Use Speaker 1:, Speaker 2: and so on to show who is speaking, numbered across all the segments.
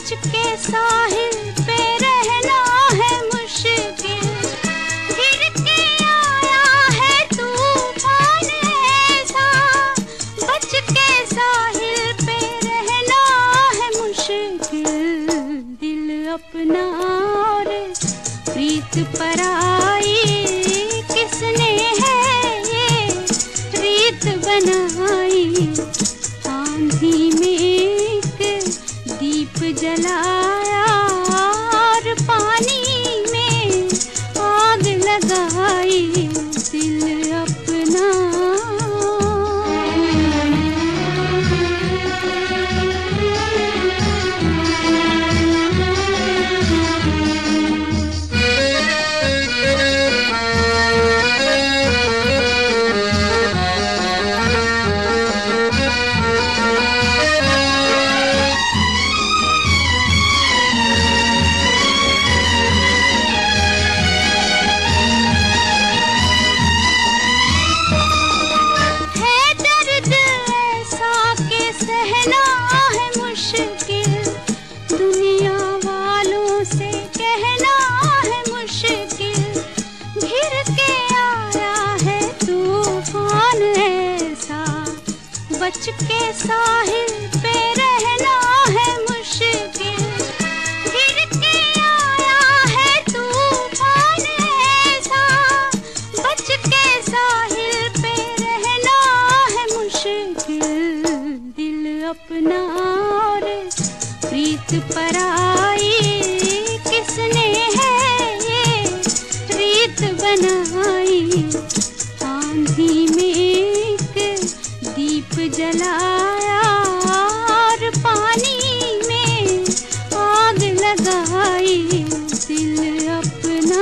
Speaker 1: बच के साहिल पे रहना है मुश्किल, गिर के आया है तूफान ऐसा। बच के साहिल पे रहना है मुश्किल, दिल अपना और प्रीत पराई, किसने है ये रीत बनाई। आंधी में एक दीप जलाया और पानी में आग लगाई, दिल अपना। बच के साहिल पे रहना है मुश्किल, गिर के आया है तूफान ऐसा। बच के साहिल पे रहना है मुश्किल, दिल अपना और प्रीत पराई, किसने है ये रीत बनाई। आंधी में दीप जलाया और पानी में आग लगाई, दिल अपना।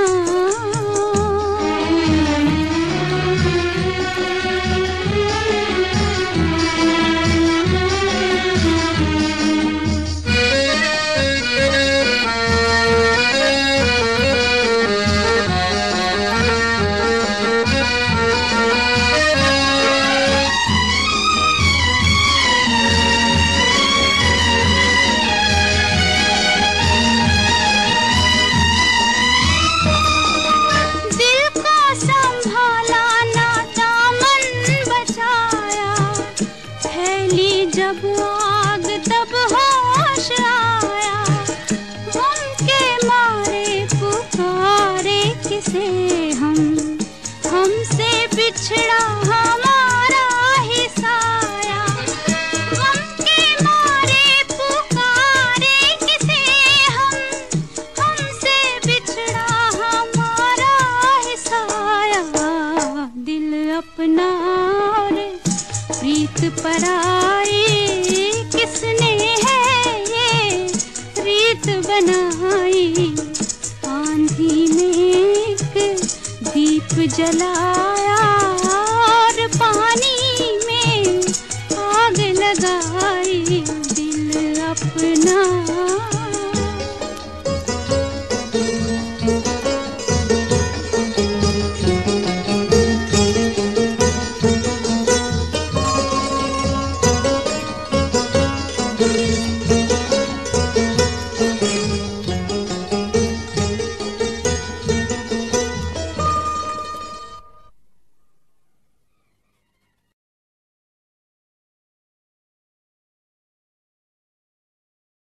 Speaker 1: जब आग तब होश आया, गम के मारे पुकारे किसे हम, हमसे बिछड़ा हमारा ही साया। गम के मारे पुकारे किसे हम, हमसे बिछड़ा हमारा ही साया। दिल अपना और प्रीत पराई, किसने है ये रीत बनाई। आंधी में एक दीप जलाया और पानी